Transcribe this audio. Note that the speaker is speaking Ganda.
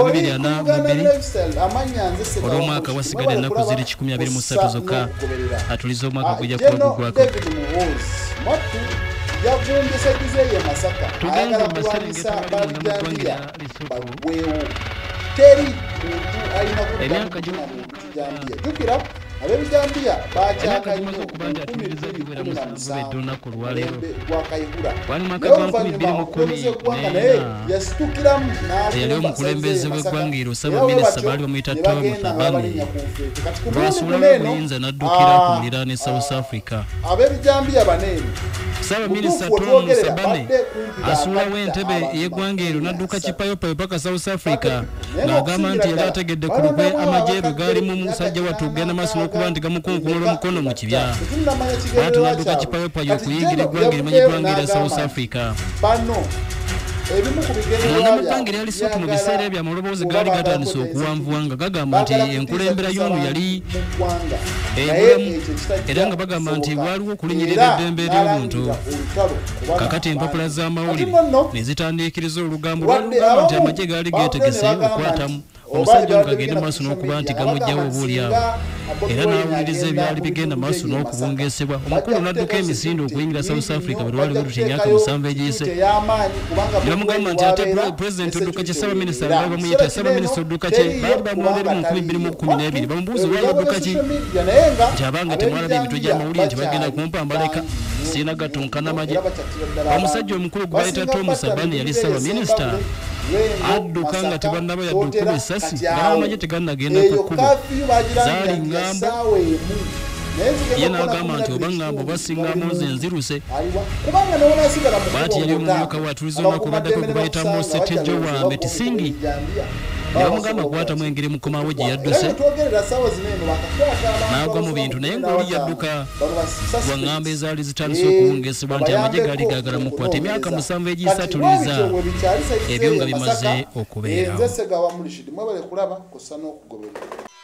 olw'omwaka wasigadde ennaku ziri 123 zokka atuliza omwaka gujja kuba tugenda mu maserengeta emyaka jukira ab'ebijambiya bakyaka nnyo olunaku olwaleero wali mwaka gwa 2010 yasitukiramu eyali omukulembeze w'eggwanga eryo Ssaabaminisita baali bamuyita Tom Thabane lwasuula obuyinza n'addukira ku muliraano e South Africa. ab'ebijambiya baneeni Ssaabaminisita Tom Thabane asuulawo entebe y'eggwanga eryo n'adduka kipayopayo paka South Africa n'agamba nti yali ategedde ku lukwe amagye bwe gaalimu omusajja wattu ogenda maaso n'okuba nti gamukunkumula omukono mu kibya ate n'adduka kipayopayo okuyigira eggwanga erimanyi eggwanga erya South Africa. Munnamuggwanga eryali Lesotho mu biseera ebyo amaloboozi gaali gatandise okuwanvuwa nga gagamba nti enkulembera y'ono yali ebulamu era nga bagamba nti waaliwo okulinyirira eddembe ly'obuntu. Kakati empapula z'amawulire ne zitandiikiriza olugambo lwalugamba nti amagye gaali geetegese okukwatamu omusajja ono kagende maaso n'okuba nti gamuggyawo obuulyawo era n'awuliriza ebyali bigenda maaso n'okubungeesebwa. Omukulu n'adduka emisinde okuyingira South Africa bwe lwaliwo luti emyaka 7 egiyise ne bamugamba nti ate pulezidenti odduka kye Ssaabaminisita baali bamuyita Ssaabaminisita odduka kye baali bamwogera mu 2012 bamubuuza olwali odduka ki nti abanga temwalabye emitwe gy'amawulire nti bagenda kumpambaleka siina gatonka n'amagye. Omusajja omukulu gwe bayita Tom Thabane yali Ssaabaminisita adduka nga tebannaba yadduka essasi ng'amagye tegannagenda ku kkubo zaali ngambo ye n'agamba nti oba ngambo basingamu nze nziruse. Bw'ati yali omumyuka watuliza olunaku baddako gwe bayita Mose Tejo wa Metisingi ne bamugamba kukwatamu engeri mukomawo gye yadduse n'agwa mu bintu naye ng'oli yadduka waŋŋamba ezaali zitandise okuwungeesebwa nti amagye gaali gaagala mukwata. Emyaka 7 egiyisatuliza ebyo nga bimaze okubeerawo.